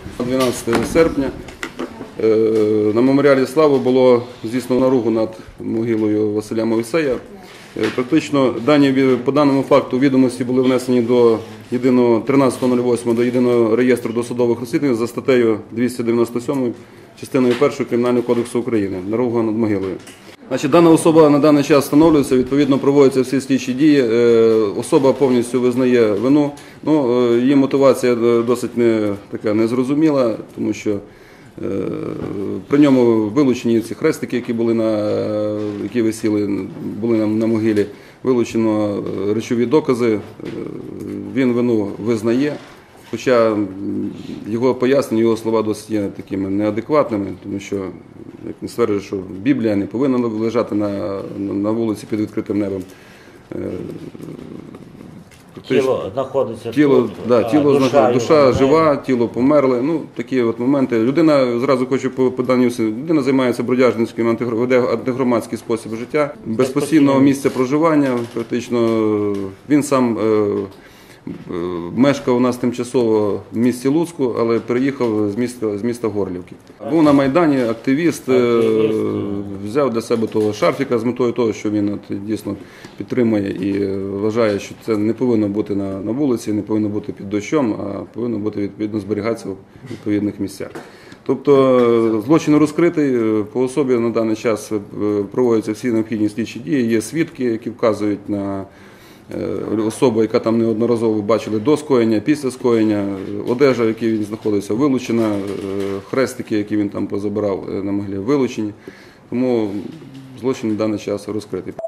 12 серпня на меморіалі Слави було здійснено наругу над могилою Василя Мойсея. Практично по даному факту відомості були внесені до 13.08 до єдиного реєстру досудових розслідувань за статтею 297 частиною 1 Кримінального кодексу України «Наруга над могилою». Дана особа на даний час встановлюється, відповідно проводяться всі слідчі дії, особа повністю визнає вину. Її мотивація досить незрозуміла, тому що при ньому вилучені ці хрестики, які висіли, були на могилі, вилучено речові докази, він вину визнає. Хоча його пояснення, його слова досить є такими неадекватними, тому що, як він стверджує, що Біблія не повинна лежати на вулиці під відкритим небом. Тіло знаходиться тут, душа жива, тіло померле. Такі моменти. Людина, зразу хочу по даній людина займається бродяжницьким, веде антигромадський спосіб життя, без постійного місця проживання. Практично він сам мешкав у нас тимчасово в місті Луцьку, але переїхав з міста Горлівки. Був на Майдані, активіст, взяв для себе того шарфіка з метою того, що він дійсно підтримує і вважає, що це не повинно бути на вулиці, не повинно бути під дощом, а повинно бути відповідно зберігатися в відповідних місцях. Тобто злочин розкритий, по особі на даний час проводяться всі необхідні слідчі дії, є свідки, які вказують на особу, яка там неодноразово бачили до скоєння, після скоєння, одежа, в якій він знаходився, вилучена, хрестики, які він там позабирав на могилі, вилучені. Тому злочин на даний час розкритий.